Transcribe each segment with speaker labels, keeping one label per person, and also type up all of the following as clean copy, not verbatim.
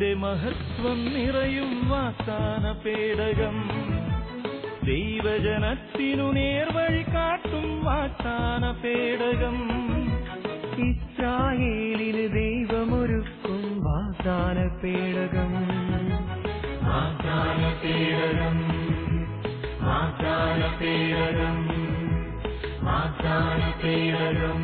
Speaker 1: ദൈവത്തിന്റെ മഹത്വം നിറയും വാഗ്ദാന പേടകം, ദൈവജനത്തിനു നേർവഴി കാട്ടും വാഗ്ദാന പേടകം,
Speaker 2: ഇസ്രായേലിന് ദൈവമൊരുക്കും വാഗ്ദാന പേടകം,
Speaker 1: വാഗ്ദാന പേടകം, വാഗ്ദാന പേടകം, വാഗ്ദാന പേടകം.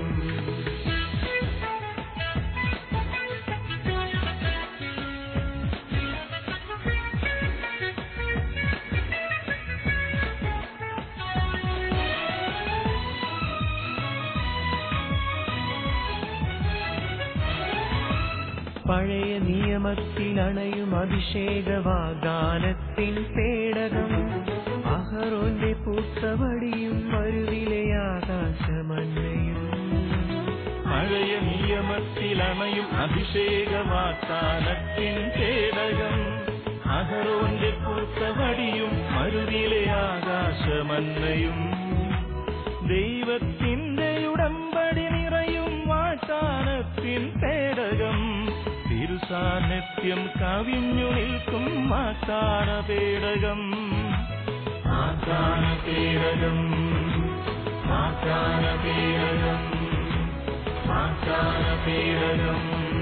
Speaker 2: പഴയ നിയമത്തിൽ അണയും അഭിഷേക വാഗ്ദാനത്തിൻ പേടകം, അഹറോന്റെ പൂത്തവടിയും മരുവിലെ ആകാശമന്നയും.
Speaker 1: പഴയ നിയമത്തിൽ അണയും അഭിഷേക വാഗ്ദാനത്തിൻ പേടകം, അഹറോന്റെ പൂത്തവടിയും മരുവിലെ ആകാശമന്നയും. ദൈവത്തിന്റെ ഉടമ്പടി നിറയും വാഗ്ദാനത്തിൻ പേടകം, തിരുസാന്നിധ്യം കവിഞ്ഞു നിൽക്കും വാഗ്ദാന പേടകം, വാഗ്ദാന പേടകം, വാഗ്ദാന പേടകം, വാഗ്ദാന പേടകം.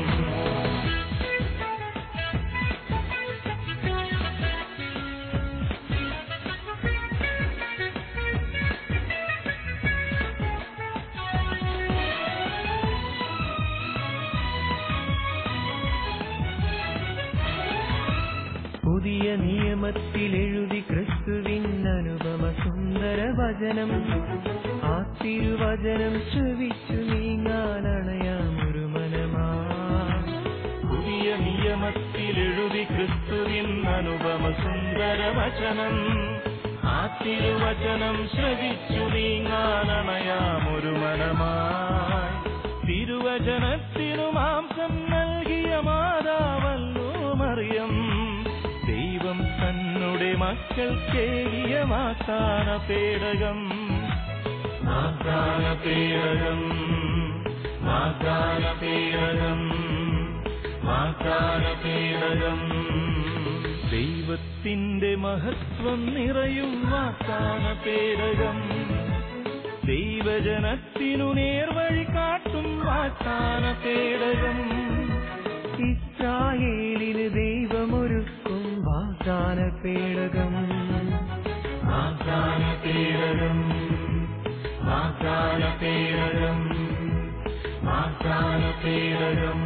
Speaker 2: പുതിയ നിയമത്തിൽ എഴുതി ക്രിസ്തുവിൻ അനുപമ സുന്ദര വചനം, ആ തിരുവചനം ശ്രവിച്ചു നീങ്ങാനണയാമൊരു മനമാ.
Speaker 1: പുതിയ നിയമത്തിൽ എഴുതി ക്രിസ്തുവിൻ അനുപമ സുന്ദര വചനം, ആ തിരുവചനം ശ്രവിച്ചു നീങ്ങാനണയാമൊരു മനമായി. തിരുവചനത്തിനു മാംസം നൽകിയ മാതാവല്ലോ മറിയം, ദൈവം തന്നുടെ മക്കൾക്കേകിയ വാഗ്ദാന പേടകം, വാഗ്ദാന പേടകം, വാഗ്ദാന പേടകം, വാഗ്ദാന പേടകം. ദൈവത്തിന്റെ മഹത്വം നിറയും വാഗ്ദാന പേടകം, ദൈവജനത്തിനു നേർവഴി കാട്ടും വാഗ്ദാന പേടകം,
Speaker 2: ഇസ്രായേലിന് ദൈവമൊരുക്കും വാഗ്ദാന പേടകം,
Speaker 1: വാഗ്ദാന പേടകം, വാഗ്ദാന പേടകം, വാഗ്ദാന പേടകം.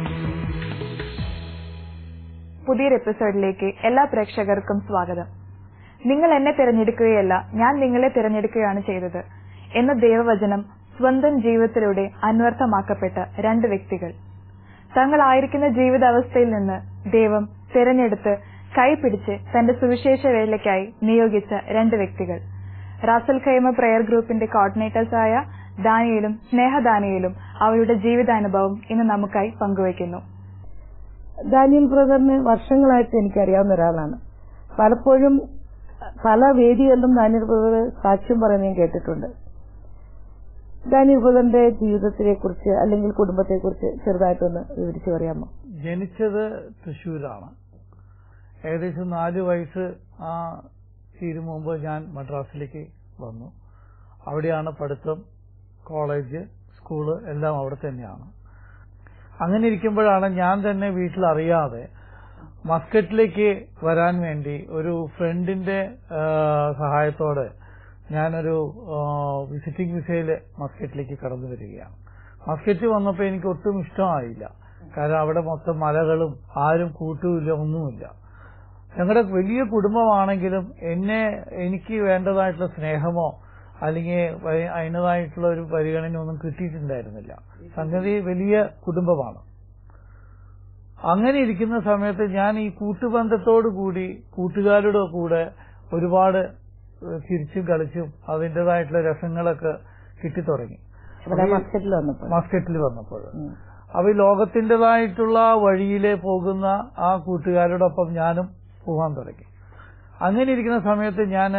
Speaker 3: പുതിയൊരു എപ്പിസോഡിലേക്ക് എല്ലാ പ്രേക്ഷകർക്കും സ്വാഗതം. നിങ്ങൾ എന്നെ തിരഞ്ഞെടുക്കുകയല്ല, ഞാൻ നിങ്ങളെ തിരഞ്ഞെടുക്കുകയാണ് ചെയ്തത് എന്ന ദൈവവചനം സ്വന്തം ജീവിതത്തിലൂടെ അന്വർത്ഥമാക്കപ്പെട്ട രണ്ട് വ്യക്തികൾ. തങ്ങളായിരിക്കുന്ന ജീവിതാവസ്ഥയിൽ നിന്ന് ദൈവം തിരഞ്ഞെടുത്ത് കൈപിടിച്ച് തന്റെ സുവിശേഷ വേലയ്ക്കായി നിയോഗിച്ച രണ്ട് വ്യക്തികൾ. റാസൽ ഖൈമ പ്രയർ ഗ്രൂപ്പിന്റെ കോർഡിനേറ്റേഴ്സായ ദാനിയേലും സ്നേഹ ദാനിയേലും അവരുടെ ജീവിതാനുഭവം ഇന്ന് നമുക്കായി പങ്കുവയ്ക്കുന്നു.
Speaker 4: ഡാനിയൽ ബ്രദറിന് വർഷങ്ങളായിട്ട് എനിക്കറിയാവുന്ന ഒരാളാണ്. പലപ്പോഴും പല വേദികളിലും ഡാനിയൽ ബ്രദർ സാക്ഷ്യം പറയുന്നത് കേട്ടിട്ടുണ്ട്. ഡാനിയൽ ബ്രദറിന്റെ ജീവിതത്തിനെ കുറിച്ച് അല്ലെങ്കിൽ കുടുംബത്തെ കുറിച്ച് ചെറുതായിട്ടൊന്ന് വിവരിച്ചു പറയാമോ?
Speaker 5: ജനിച്ചത് തൃശ്ശൂരാണ്. ഏകദേശം 4 വയസ്സ് തീരും മുമ്പ് ഞാൻ മദ്രാസിലേക്ക് വന്നു. അവിടെയാണ് പഠിത്തം, കോളേജ്, സ്കൂള് എല്ലാം അവിടെ തന്നെയാണ്. അങ്ങനെ ഇരിക്കുമ്പോഴാണ് ഞാൻ തന്നെ വീട്ടിലറിയാതെ മസ്കറ്റിലേക്ക് വരാൻ വേണ്ടി ഒരു ഫ്രണ്ടിന്റെ സഹായത്തോടെ ഞാനൊരു വിസിറ്റിംഗ് വിസയിൽ മസ്കറ്റിലേക്ക് കടന്നു വരികയാണ്. മസ്കറ്റ് വന്നപ്പോൾ എനിക്ക് ഒട്ടും ഇഷ്ടമായില്ല. കാരണം അവിടെ മൊത്തം മലകളും ആരും കൂട്ടുമില്ല, ഒന്നുമില്ല. ഞങ്ങളുടെ വലിയ കുടുംബമാണെങ്കിലും എനിക്ക് വേണ്ടതായിട്ടുള്ള സ്നേഹമോ അല്ലെങ്കിൽ അതിനതായിട്ടുള്ള ഒരു പരിഗണന ഒന്നും കിട്ടിയിട്ടുണ്ടായിരുന്നില്ല. സംഗതി വലിയ കുടുംബമാണ്. അങ്ങനെ ഇരിക്കുന്ന സമയത്ത് ഞാൻ ഈ കൂട്ടുബന്ധത്തോടുകൂടി കൂട്ടുകാരുടെ കൂടെ ഒരുപാട് ചിരിച്ചും കളിച്ചും അതിൻ്റെതായിട്ടുള്ള രസങ്ങളൊക്കെ കിട്ടിത്തുടങ്ങി മസ്കറ്റിൽ വന്നപ്പോൾ. അപ്പൊ ഈ ലോകത്തിൻ്റെതായിട്ടുള്ള വഴിയിലെ പോകുന്ന ആ കൂട്ടുകാരോടൊപ്പം ഞാനും പോകാൻ തുടങ്ങി. അങ്ങനെ ഇരിക്കുന്ന സമയത്ത് ഞാൻ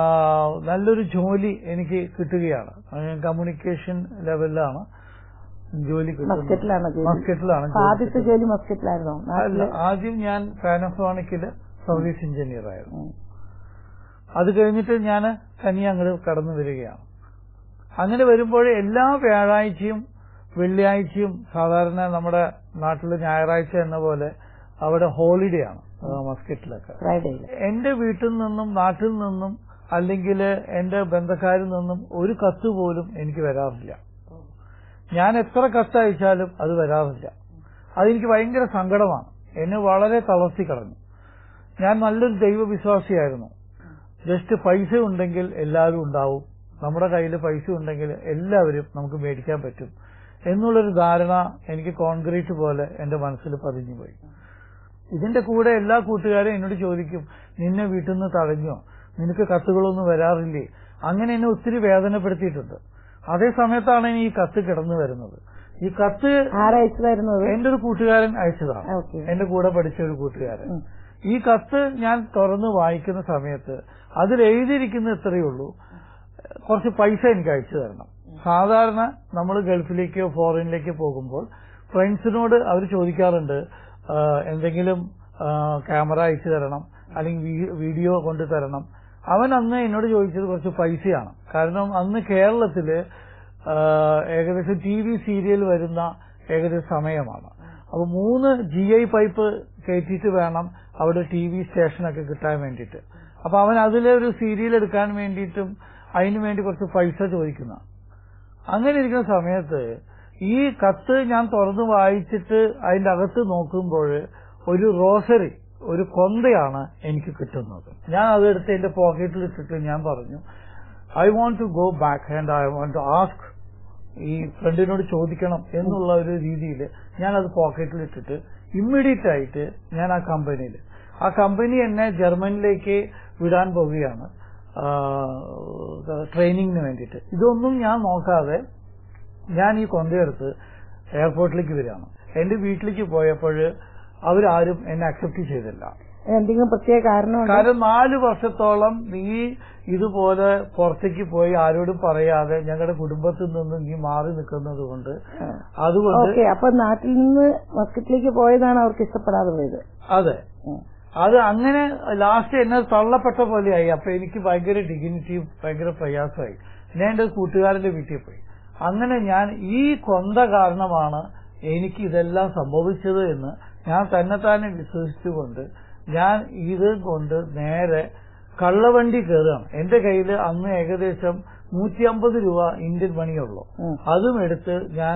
Speaker 5: നല്ലൊരു ജോലി എനിക്ക് കിട്ടുകയാണ്. കമ്മ്യൂണിക്കേഷൻ ലെവലിലാണ്. ജോലി
Speaker 4: മസ്കറ്റിലാണ്
Speaker 5: മസ്കറ്റിലാണ്.
Speaker 4: ആദ്യത്തെ ജോലി മസ്കറ്റിലായിരുന്നോ?
Speaker 5: ആദ്യം ഞാൻ പാനസോണിക്കില് സർവീസ് എഞ്ചിനീയർ ആയിരുന്നു. അത് കഴിഞ്ഞിട്ട് ഞാൻ തനിയെ അങ്ങോട്ട് കടന്നു വരികയാണ്. അങ്ങനെ വരുമ്പോൾ എല്ലാ വ്യാഴാഴ്ചയും വെള്ളിയാഴ്ചയും സാധാരണ നമ്മുടെ നാട്ടിൽ ഞായറാഴ്ച എന്ന പോലെ അവിടെ ഹോളിഡേ ആണ് മസ്കറ്റിലൊക്കെ. എന്റെ വീട്ടിൽ നിന്നും നാട്ടിൽ നിന്നും അല്ലെങ്കിൽ എന്റെ ബന്ധക്കാരിൽ നിന്നും ഒരു കത്ത് പോലും എനിക്ക് വരാറില്ല. ഞാൻ എത്ര കത്ത് അയച്ചാലും അത് വരാറില്ല. അതെനിക്ക് ഭയങ്കര സങ്കടമാണ്. എന്നെ വളരെ തളർത്തി കളഞ്ഞു. ഞാൻ നല്ലൊരു ദൈവവിശ്വാസിയായിരുന്നു. ജസ്റ്റ് പൈസ ഉണ്ടെങ്കിൽ എല്ലാവരും ഉണ്ടാവും, നമ്മുടെ കയ്യിൽ പൈസ ഉണ്ടെങ്കിൽ എല്ലാവരും നമുക്ക് മേടിക്കാൻ പറ്റും എന്നുള്ളൊരു ധാരണ എനിക്ക് കോൺക്രീറ്റ് പോലെ എന്റെ മനസ്സിൽ പതിഞ്ഞുപോയി. ഇതിന്റെ കൂടെ എല്ലാ കൂട്ടുകാരും എന്നോട് ചോദിക്കും, നിന്നെ വീട്ടിൽ നിന്ന് തടഞ്ഞോ, നിനക്ക് കത്തുകളൊന്നും വരാറില്ലേ? അങ്ങനെ എന്നെ ഒത്തിരി വേദനപ്പെടുത്തിയിട്ടുണ്ട്. അതേ സമയത്താണ് ഈ കത്ത് കിടന്നു വരുന്നത്. ഈ കത്ത്
Speaker 4: ആരയച്ചതായിരുന്നത്?
Speaker 5: എന്റെ ഒരു കൂട്ടുകാരൻ അയച്ചതാണ്, എന്റെ കൂടെ പഠിച്ച ഒരു കൂട്ടുകാരൻ. ഈ കത്ത് ഞാൻ തുറന്ന് വായിക്കുന്ന സമയത്ത് അതിൽ എഴുതിയിരിക്കുന്ന ഇത്രയേ ഉള്ളൂ, കുറച്ച് പൈസ എനിക്ക് അയച്ചു തരണം. സാധാരണ നമ്മൾ ഗൾഫിലേക്കോ ഫോറിനിലേക്കോ പോകുമ്പോൾ ഫ്രണ്ട്സിനോട് അവർ ചോദിക്കാറുണ്ട്, എന്തെങ്കിലും ക്യാമറ അയച്ചു തരണം അല്ലെങ്കിൽ വീഡിയോ കൊണ്ടു തരണം. അവൻ അന്ന് എന്നോട് ചോദിച്ചത് കുറച്ച് പൈസയാണ്. കാരണം അന്ന് കേരളത്തില് ഏകദേശം TV സീരിയൽ വരുന്ന ഏകദേശം സമയമാണ്. അപ്പൊ 3 GI പൈപ്പ് കയറ്റിയിട്ട് വേണം അവിടെ TV സ്റ്റേഷനൊക്കെ കിട്ടാൻ വേണ്ടിയിട്ട്. അപ്പൊ അവൻ അതിലെ ഒരു സീരിയൽ എടുക്കാൻ വേണ്ടിയിട്ടും അതിനു വേണ്ടി കുറച്ച് പൈസ ചോദിക്കുന്ന. അങ്ങനെ ഇരിക്കുന്ന സമയത്ത് ഈ കത്ത് ഞാൻ തുറന്നു വായിച്ചിട്ട് അതിന്റെ അകത്ത് നോക്കുമ്പോൾ ഒരു റോസറി, ഒരു കൊന്തയാണ് എനിക്ക് കിട്ടുന്നത്. ഞാൻ അതെടുത്ത് എന്റെ പോക്കറ്റിൽ ഇട്ടിട്ട് ഞാൻ പറഞ്ഞു, I want to go back and I want to ask, ഈ ഫ്രണ്ടിനോട് ചോദിക്കണം എന്നുള്ള ഒരു രീതിയിൽ ഞാൻ അത് പോക്കറ്റിൽ ഇട്ടിട്ട് ഇമ്മീഡിയറ്റ് ആയിട്ട് ഞാൻ ആ കമ്പനി എന്നെ ജർമ്മനിലേക്ക് വിടാൻ പോവുകയാണ് ട്രെയിനിങ്ങിന് വേണ്ടിയിട്ട്. ഇതൊന്നും ഞാൻ നോക്കാതെ ഞാൻ ഈ കൊന്തയെടുത്ത് എയർപോർട്ടിലേക്ക് വരികയാണ്. എന്റെ വീട്ടിലേക്ക് പോയപ്പോൾ അവരാരും എന്നെ അക്സെപ്റ്റ് ചെയ്തില്ല.
Speaker 4: എന്തെങ്കിലും പ്രത്യേക കാരണം?
Speaker 5: കാരണം 4 വർഷത്തോളം നീ ഇതുപോലെ പുറത്തേക്ക് പോയി ആരോടും പറയാതെ ഞങ്ങളുടെ കുടുംബത്തിൽ നിന്നും നീ മാറി നിൽക്കുന്നത് കൊണ്ട് അതുകൊണ്ട്.
Speaker 4: അപ്പൊ നാട്ടിൽ നിന്ന് മസ്കറ്റിലേക്ക് പോയതാണ് അവർക്ക് ഇഷ്ടപ്പെടാതെ പോയത്?
Speaker 5: അതെ, അത് അങ്ങനെ ലാസ്റ്റ് എന്നെ തള്ളപ്പെട്ട പോലെയായി. അപ്പൊ എനിക്ക് ഭയങ്കര ഡിഗ്നിറ്റിയും ഭയങ്കര പ്രയാസമായി. ഞാൻ എന്റെ കൂട്ടുകാരന്റെ വീട്ടിൽ പോയി. അങ്ങനെ ഞാൻ ഈ കൊന്ത കാരണമാണ് എനിക്ക് ഇതെല്ലാം സംഭവിച്ചത് എന്ന് ഞാൻ തന്നെ വിശ്വസിച്ചുകൊണ്ട് ഞാൻ ഇത് കൊണ്ട് നേരെ കള്ളവണ്ടി കയറുകയാണ്. എന്റെ കയ്യിൽ അന്ന് ഏകദേശം 150 രൂപ ഇന്ത്യൻ മണിയുള്ളൂ. അതും എടുത്ത് ഞാൻ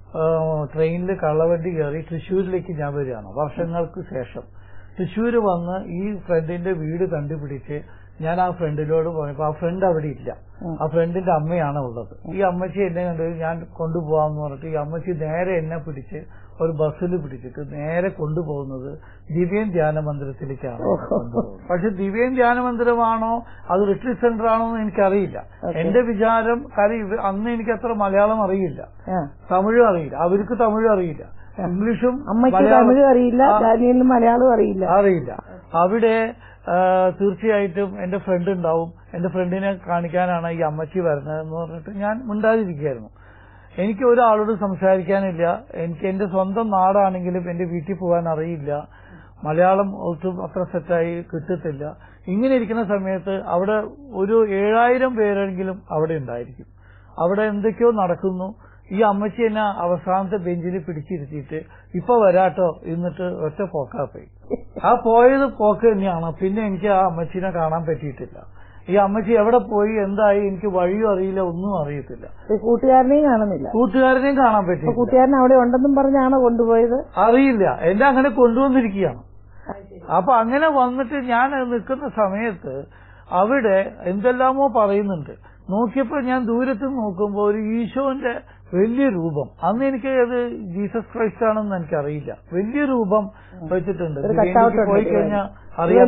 Speaker 5: ട്രെയിനിൽ കള്ളവണ്ടി കയറി തൃശ്ശൂരിലേക്ക് ഞാൻ വരികയാണ്. വർഷങ്ങൾക്ക് ശേഷം തൃശ്ശൂര് വന്ന് ഈ ഫ്രണ്ടിന്റെ വീട് കണ്ടുപിടിച്ച് ഞാൻ ആ ഫ്രണ്ടിനോട് പോയപ്പോ ആ ഫ്രണ്ട് അവിടെ ഇല്ല. ആ ഫ്രണ്ടിന്റെ അമ്മയാണ് ഉള്ളത്. ഈ അമ്മച്ചി എന്നെ കണ്ടത് ഞാൻ കൊണ്ടുപോകാമെന്ന് പറഞ്ഞിട്ട് ഈ അമ്മച്ചി നേരെ എന്നെ പിടിച്ച് ഒരു ബസ്സിൽ പിടിച്ചിട്ട് നേരെ കൊണ്ടുപോകുന്നത് ദിവ്യൻ ധ്യാന മന്ദിരത്തിലേക്കാണ് കൊണ്ടുപോകുന്നത്. പക്ഷെ ദിവ്യൻ ധ്യാന മന്ദിരമാണോ അത് റിട്രീറ്റ് സെന്റർ ആണോ എന്ന് എനിക്കറിയില്ല. എന്റെ വിചാരം, കാര്യം അന്ന് എനിക്ക് അത്ര മലയാളം അറിയില്ല, തമിഴും അറിയില്ല, അവർക്ക് തമിഴും അറിയില്ല, ഇംഗ്ലീഷും
Speaker 4: തമിഴും അറിയില്ല, മലയാളവും അറിയില്ല.
Speaker 5: അവിടെ തീർച്ചയായിട്ടും എന്റെ ഫ്രണ്ട് ഉണ്ടാവും, എന്റെ ഫ്രണ്ടിനെ കാണിക്കാനാണ് ഈ അമ്മച്ചി വരുന്നതെന്ന് പറഞ്ഞിട്ട് ഞാൻ മിണ്ടാതിരിക്കുകയായിരുന്നു. എനിക്ക് ഒരാളോട് സംസാരിക്കാനില്ല. എനിക്ക് എന്റെ സ്വന്തം നാടാണെങ്കിലും എന്റെ വീട്ടിൽ പോകാൻ അറിയില്ല, മലയാളം ഒട്ടും അത്ര സെറ്റായി കിട്ടത്തില്ല. ഇങ്ങനെ ഇരിക്കുന്ന സമയത്ത് അവിടെ ഒരു 7000 പേരെങ്കിലും അവിടെ ഉണ്ടായിരിക്കും. അവിടെ എന്തൊക്കെയോ നടക്കുന്നു. ഈ അമ്മച്ചി എന്നെ അവസാനത്തെ ബെഞ്ചിൽ പിടിച്ചിരുത്തിയിട്ട് ഇപ്പൊ വരാട്ടോ എന്നിട്ട് ഒറ്റ പോക്കാ പോയി. ആ പോയത് പോക്ക് തന്നെയാണ്. പിന്നെ എനിക്ക് ആ അമ്മച്ചിനെ കാണാൻ പറ്റിയിട്ടില്ല. ഈ അമ്മച്ചി എവിടെ പോയി എന്തായി എനിക്ക് വഴിയും അറിയില്ല, ഒന്നും അറിയത്തില്ല.
Speaker 4: കൂട്ടുകാരനെയും കാണുന്നില്ല.
Speaker 5: കൂട്ടുകാരനെയും കാണാൻ പറ്റില്ല.
Speaker 4: കൂട്ടുകാരൻ അവിടെ ഉണ്ടെന്നും പറഞ്ഞാണോ കൊണ്ടുപോയത്?
Speaker 5: അറിയില്ല, എന്നെ അങ്ങനെ കൊണ്ടുവന്നിരിക്കുകയാണ്. അപ്പൊ അങ്ങനെ വന്നിട്ട് ഞാൻ നിൽക്കുന്ന സമയത്ത് അവിടെ എന്തെല്ലാമോ പറയുന്നുണ്ട്. നോക്കിയപ്പോ ഞാൻ ദൂരത്ത് നോക്കുമ്പോൾ ഒരു ഈശോന്റെ വലിയ രൂപം, അന്ന് എനിക്ക് അത് ജീസസ് ക്രൈസ്റ്റ് ആണെന്ന് എനിക്കറിയില്ല, വലിയ രൂപം വെച്ചിട്ടുണ്ട്. പോയി കഴിഞ്ഞാൽ അറിയാൻ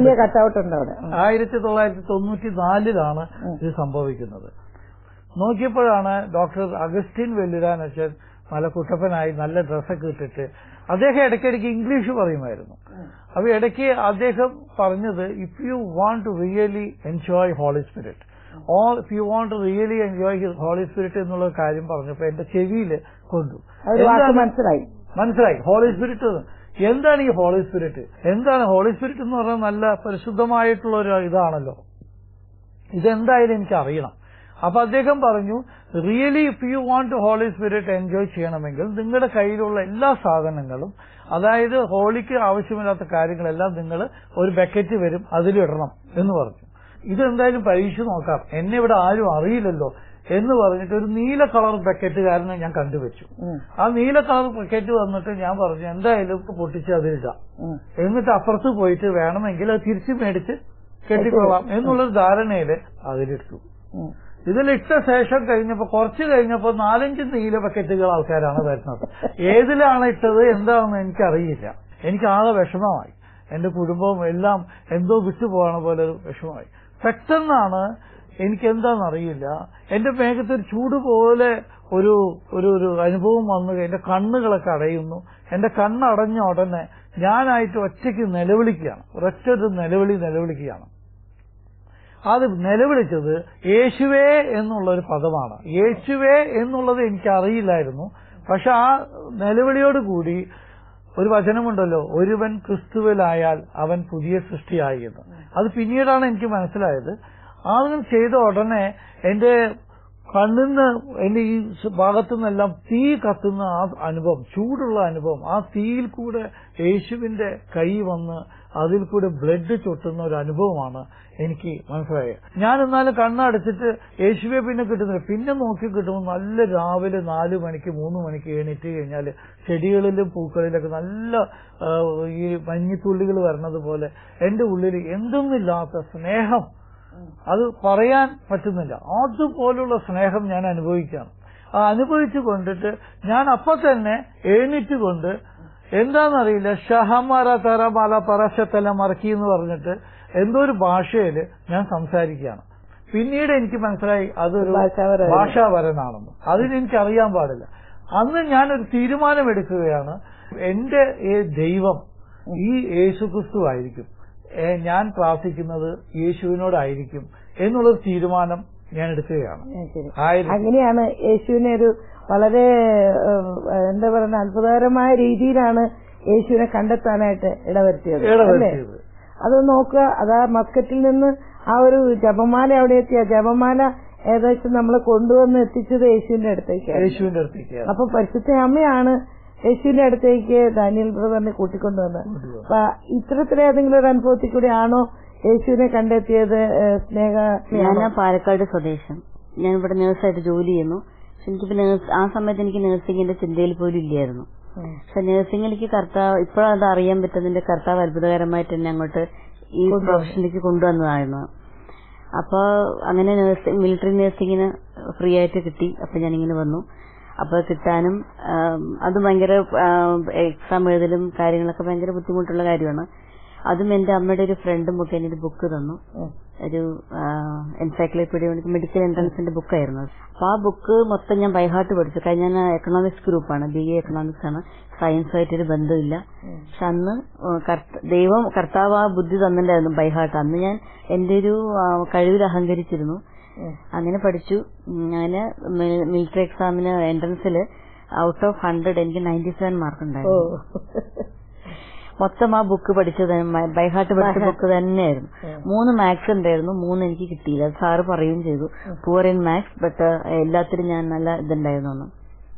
Speaker 5: 1994 ഇത് സംഭവിക്കുന്നത്. നോക്കിയപ്പോഴാണ് ഡോക്ടർ അഗസ്റ്റിൻ വെല്ലുരാനച്ചൻ മലക്കുട്ടപ്പനായി നല്ല ഡ്രസ്സൊക്കെ ഇട്ടിട്ട് അദ്ദേഹം ഇടയ്ക്കിടയ്ക്ക് ഇംഗ്ലീഷ് പറയുമായിരുന്നു. അപ്പൊ ഇടയ്ക്ക് അദ്ദേഹം പറഞ്ഞത്, if you want to really enjoy Holy Spirit, all if you want to really enjoy his Holy Spirit എന്നുള്ള കാര്യം പറഞ്ഞപ്പോ എന്റെ ചെവിയിൽ കൊണ്ടു. മനസ്സിലായി ഹോളി സ്പിരിറ്റ് എന്താണ് ഈ ഹോളി സ്പിരിറ്റ്? എന്താണ് ഹോളി സ്പിരിറ്റ് എന്ന് പറഞ്ഞാൽ നല്ല പരിശുദ്ധമായിട്ടുള്ള ഒരു ഇതാണല്ലോ. ഇതെന്തായാലും എനിക്ക് അറിയണം. അപ്പൊ അദ്ദേഹം പറഞ്ഞു, really if you want to Holy Spirit enjoy ചെയ്യണമെങ്കിൽ നിങ്ങളുടെ കയ്യിലുള്ള എല്ലാ സാധനങ്ങളും, അതായത് ഹോളിക്ക് ആവശ്യമില്ലാത്ത കാര്യങ്ങളെല്ലാം നിങ്ങൾ ഒരു ബക്കറ്റ് വരും അതിലിടണം എന്ന് പറഞ്ഞു. ഇതെന്തായാലും പരീക്ഷിച്ച് നോക്കാം, എന്നെ ഇവിടെ ആരും അറിയില്ലല്ലോ എന്ന് പറഞ്ഞിട്ട് ഒരു നീല കളർ ബക്കറ്റുകാരനെ ഞാൻ കണ്ടുവച്ചു. ആ നീല കളർ ബക്കറ്റ് വന്നിട്ട് ഞാൻ പറഞ്ഞു എന്തായാലും പൊട്ടിച്ച് അതിലിടാം, എന്നിട്ട് അപ്പുറത്ത് പോയിട്ട് വേണമെങ്കിൽ അത് തിരിച്ചു മേടിച്ച് കെട്ടിക്കൊള്ളാം എന്നുള്ളൊരു ധാരണയില് അതിലിട്ടു. ഇതിലിട്ട ശേഷം കഴിഞ്ഞപ്പോ കുറച്ച് കഴിഞ്ഞപ്പോ 4-5 നീല ബക്കറ്റുകൾ ആൾക്കാരാണ് വരുന്നത്. ഏതിലാണ് ഇട്ടത് എന്താണെന്ന് എനിക്കറിയില്ല. എനിക്ക് ആകെ വിഷമമായി. എന്റെ കുടുംബവും എല്ലാം എന്തോ വിട്ടുപോകണ പോലെ ഒരു വിഷമമായി. പെട്ടെന്നാണ് എനിക്കെന്താണെന്നറിയില്ല, എന്റെ മേഘത്തൊരു ചൂട് പോലെ ഒരു ഒരു അനുഭവം വന്നു. എന്റെ കണ്ണുകളൊക്കെ അടയുന്നു. എന്റെ കണ്ണടഞ്ഞ ഉടനെ ഞാനായിട്ട് ഒറ്റയ്ക്ക് നിലവിളിക്കുകയാണ്. ഒരൊറ്റൊരു നിലവിളിക്കുകയാണ്. അത് നിലവിളിച്ചത് യേശുവേ എന്നുള്ളൊരു പദമാണ്. യേശുവേ എന്നുള്ളത് എനിക്കറിയില്ലായിരുന്നു. പക്ഷെ ആ നിലവിളിയോടുകൂടി ഒരു വചനമുണ്ടല്ലോ, ഒരുവൻ ക്രിസ്തുവിലായാൽ അവൻ പുതിയ സൃഷ്ടിയായി എന്ന്. അത് പിന്നീടാണ് എനിക്ക് മനസ്സിലായത്. ആളുകൾ ചെയ്ത ഉടനെ എന്റെ കണ്ണിന്ന് എന്റെ ഈ ഭാഗത്തു നിന്നെല്ലാം തീ കത്തുന്ന ആ അനുഭവം, ചൂടുള്ള അനുഭവം, ആ തീയിൽ കൂടെ യേശുവിന്റെ കൈ വന്ന് അതിൽ കൂടെ ബ്ലഡ് ചൊട്ടുന്ന ഒരു അനുഭവമാണ് എനിക്ക് മനസ്സിലായത്. ഞാൻ എന്നാലും കണ്ണടച്ചിട്ട് യേശുവെ പിന്നെ കിട്ടുന്നില്ല. പിന്നെ നോക്കി കിട്ടുമ്പോൾ നല്ല രാവിലെ 4 മണിക്ക് 3 മണിക്ക് എണീറ്റ് കഴിഞ്ഞാൽ ചെടികളിലും പൂക്കളിലൊക്കെ നല്ല ഈ മഞ്ഞിത്തുള്ളികൾ വരുന്നത് പോലെ എന്റെ ഉള്ളിൽ എന്തൊന്നില്ലാത്ത സ്നേഹം, അത് പറയാൻ പറ്റുന്നില്ല, അതുപോലുള്ള സ്നേഹം ഞാൻ അനുഭവിക്കുകയാണ്. ആ അനുഭവിച്ചു കൊണ്ടിട്ട് ഞാൻ അപ്പൊ തന്നെ എഴുന്നേറ്റുകൊണ്ട് എന്താണെന്നറിയില്ല, ഷഹമറ തറമാല പറശത്തല മറക്കി എന്ന് പറഞ്ഞിട്ട് എന്തോ ഒരു ഭാഷയിൽ ഞാൻ സംസാരിക്കുകയാണ്. പിന്നീട് എനിക്ക് മനസ്സിലായി അതൊരു ഭാഷാവരനാണെന്ന്. അതിനെനിക്കറിയാൻ പാടില്ല. അന്ന് ഞാനൊരു തീരുമാനമെടുക്കുകയാണ്, എന്റെ ദൈവം ഈ യേശുക്രിസ്തു ആയിരിക്കും, ഞാൻ പ്രാർത്ഥിക്കുന്നത് യേശുവിനോടായിരിക്കും എന്നുള്ളൊരു തീരുമാനം ഞാൻ എടുക്കുകയാണ്.
Speaker 4: അങ്ങനെയാണ് യേശുവിനെ ഒരു വളരെ എന്താ പറയുക അത്ഭുതകരമായ രീതിയിലാണ് യേശുവിനെ കണ്ടെത്താനായിട്ട് ഇടവരുത്തിയത്. അത് നോക്കുക, അതാ മസ്കറ്റിൽ നിന്ന് ആ ഒരു ജപമാല അവിടെ എത്തിയ ജപമാല ഏകദേശം നമ്മളെ കൊണ്ടുവന്ന് എത്തിച്ചത് യേശുവിന്റെ അടുത്തേക്ക്. അപ്പൊ പരിശുദ്ധ അമ്മയാണ് യേശുവിന്റെ അടുത്തേക്ക് ഡാനിയൽ ബ്രദറിനെ കൂട്ടിക്കൊണ്ടുവന്നത്. അപ്പൊ ഇത്തരത്തിലേതെങ്കിലും ഒരു അനുഭവത്തിൽ കൂടി ആണോ യേശുവിനെ കണ്ടെത്തിയത്?
Speaker 6: ഞാൻ പാലക്കാട് സ്വദേശം. ഞാൻ ഇവിടെ നേഴ്സായിട്ട് ജോലി ചെയ്യുന്നു. എനിക്കിപ്പോ ആ സമയത്ത് എനിക്ക് നേഴ്സിംഗിന്റെ ചിന്തയിൽ പോലും ഇല്ലായിരുന്നു. പക്ഷെ നേഴ്സിംഗിലേക്ക് കർത്താവ് ഇപ്പോഴത് അറിയാൻ പറ്റുന്നതിന്റെ കർത്താവ് അത്ഭുതകരമായിട്ട് എന്നെ അങ്ങോട്ട് ഈ പ്രൊഫഷനിലേക്ക് കൊണ്ടുവന്നതായിരുന്നു. അപ്പൊ അങ്ങനെ മിലിറ്ററി നേഴ്സിംഗിന് ഫ്രീ ആയിട്ട് കിട്ടി. അപ്പൊ ഞാനിങ്ങനെ വന്നു. അപ്പൊ കിട്ടാനും അത് ഭയങ്കര എക്സാം എഴുതലും കാര്യങ്ങളൊക്കെ ഭയങ്കര ബുദ്ധിമുട്ടുള്ള കാര്യമാണ്. അതും എന്റെ അമ്മയുടെ ഒരു ഫ്രണ്ടും ഒക്കെ എനിക്ക് ബുക്ക് തന്നു. ഒരു എൻസൈക്ലോപീഡിയ മെഡിക്കൽ എൻട്രൻസിന്റെ ബുക്കായിരുന്നു. അപ്പൊ ആ ബുക്ക് മൊത്തം ഞാൻ ബൈഹാർട്ട് പഠിച്ചു. കഴിഞ്ഞ ഞാൻ എക്കണോമിക്സ് ഗ്രൂപ്പാണ്, BA എക്കണോമിക്സ് ആണ്. സയൻസുമായിട്ടൊരു ബന്ധമില്ല. പക്ഷെ അന്ന് കർത്താവ് ആ ബുദ്ധി തന്നിട്ടുണ്ടായിരുന്നു ബൈഹാർട്ട്. അന്ന് ഞാൻ എന്റെ ഒരു കഴിവിൽ അഹങ്കരിച്ചിരുന്നു. അങ്ങനെ പഠിച്ചു. ഞാന് മിലിറ്ററി എക്സാമിന് എൻട്രൻസിൽ ഔട്ട് ഓഫ് 100 എനിക്ക് 97 മാർക്ക് ഉണ്ടായിരുന്നു. മൊത്തം ആ ബുക്ക് പഠിച്ചത് ബൈഹാർട്ട് പഠിച്ച ബുക്ക് തന്നെയായിരുന്നു. 3 മാത്സ് ഉണ്ടായിരുന്നു, 3 എനിക്ക് കിട്ടിയില്ല. സാറ് പറയുകയും ചെയ്തു പുവർ ഇൻ മാത്സ്, ബട്ട് എല്ലാത്തിലും ഞാൻ നല്ല ഇതുണ്ടായിരുന്നു.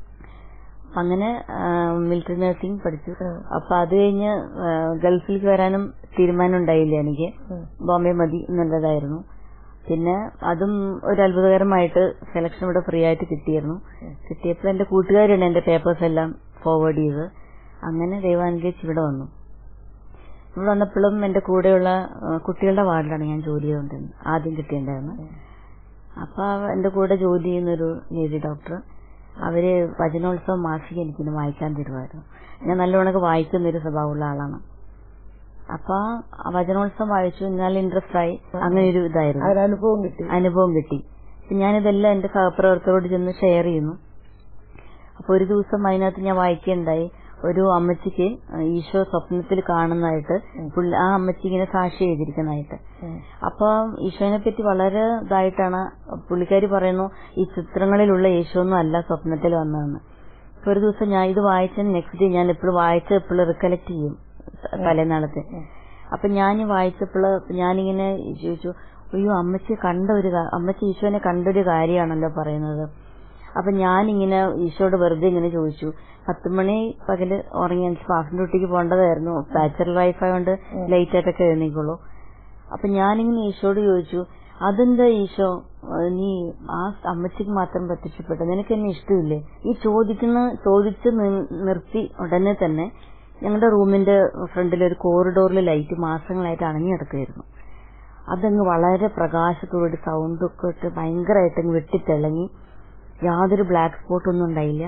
Speaker 6: അങ്ങനെ മിലിറ്ററി നഴ്സിംഗ് പഠിച്ചു. അപ്പൊ അത് കഴിഞ്ഞ് ഗൾഫിലേക്ക് വരാനും തീരുമാനം ഉണ്ടായില്ല എനിക്ക്. ബോംബെ മതി എന്നുള്ളതായിരുന്നു. പിന്നെ അതും ഒരു അത്ഭുതകരമായിട്ട് സെലക്ഷൻ ഇവിടെ ഫ്രീ ആയിട്ട് കിട്ടിയിരുന്നു. കിട്ടിയപ്പോൾ എന്റെ കൂട്ടുകാരാണ് എന്റെ പേപ്പേഴ്സ് എല്ലാം ഫോർവേഡ് ചെയ്ത്. അങ്ങനെ ദൈവാനുഗ്രഹിച്ച് ഇവിടെ വന്നു. ഇവിടെ വന്നപ്പോഴും എന്റെ കൂടെയുള്ള കുട്ടികളുടെ വാർഡിലാണ് ഞാൻ ജോലി ചെയ്തുകൊണ്ടിരുന്നത്. ആദ്യം കിട്ടിയിട്ടുണ്ടായിരുന്നു. അപ്പൊ എന്റെ കൂടെ ജോലി ചെയ്യുന്നൊരു ലേഡി ഡോക്ടർ, അവര് വചനോത്സവം മാസിക എനിക്കിന്ന് വായിക്കാൻ തരുമായിരുന്നു. ഞാൻ നല്ലവണ്ണമൊക്കെ വായിക്കുന്നൊരു സ്വഭാവമുള്ള ആളാണ്. അപ്പൊ വചനോത്സവം വായിച്ചു. നല്ല ഇൻട്രസ്റ്റ് ആയി. അങ്ങനെ ഒരു ഇതായിരുന്നു, അനുഭവം കിട്ടി. ഞാനിതെല്ലാം എന്റെ സഹപ്രവർത്തകരോട് ചെന്ന് ഷെയർ ചെയ്യുന്നു. അപ്പൊ ഒരു ദിവസം അതിനകത്ത് ഞാൻ വായിക്കുകയുണ്ടായി, ഒരു അമ്മച്ചിക്ക് ഈശോ സ്വപ്നത്തിൽ കാണുന്നതായിട്ട് ആ അമ്മച്ചി ഇങ്ങനെ സാക്ഷി എഴുതിയിരിക്കുന്നതായിട്ട്. അപ്പൊ ഈശോനെ പറ്റി വളരെ ഇതായിട്ടാണ് പുള്ളിക്കാരി പറയുന്നു, ഈ ചിത്രങ്ങളിലുള്ള യേശു ഒന്നും അല്ല സ്വപ്നത്തിൽ വന്നതെന്ന്. ഇപ്പൊ ഒരു ദിവസം ഞാൻ ഇത് വായിച്ചതിന് നെക്സ്റ്റ് ഡേ ഞാൻ എപ്പോഴും റിക്കലക്ട് ചെയ്യും തലേനാളത്തെ. അപ്പൊ ഞാൻ വായിച്ചപ്പോൾ ഞാനിങ്ങനെ ചോദിച്ചു, അയ്യോ അമ്മച്ചി ഈശോനെ കണ്ടൊരു കാര്യമാണല്ലോ പറയുന്നത്. അപ്പൊ ഞാനിങ്ങനെ ഈശോയോട് വെറുതെ ഇങ്ങനെ ചോദിച്ചു, 10 മണി പകല് ഉറങ്ങി എനിക്ക് ക്ലാസ്സിന്റെ ഡ്യൂട്ടിക്ക് പോകേണ്ടതായിരുന്നു, ബാച്ചലർ ലൈഫ് ആയതുകൊണ്ട് ലേറ്റ് ആയിട്ടൊക്കെ എഴുന്നേക്കുള്ളൂ. അപ്പൊ ഞാനിങ്ങനെ ഈശോയോട് ചോദിച്ചു, അതെന്താ ഈശോ നീ ആ അമ്മച്ചിക്ക് മാത്രം പ്രത്യക്ഷപ്പെട്ടു, നിനക്ക് എന്നെ ഇഷ്ടമില്ലേ? ഈ ചോദിച്ച് നിർത്തി ഉടനെ തന്നെ ഞങ്ങളുടെ റൂമിന്റെ ഫ്രണ്ടിൽ ഒരു കോറിഡോറിൽ ലൈറ്റ് മാസങ്ങളായിട്ട് അണഞ്ഞു കിടക്കുകയായിരുന്നു. അതങ്ങ് വളരെ പ്രകാശത്തോടെ സൗണ്ടൊക്കെ ഇട്ട് ഭയങ്കരമായിട്ട് വെട്ടിത്തിളങ്ങി, യാതൊരു ബ്ലാക്ക് സ്പോട്ടൊന്നും ഉണ്ടായില്ല.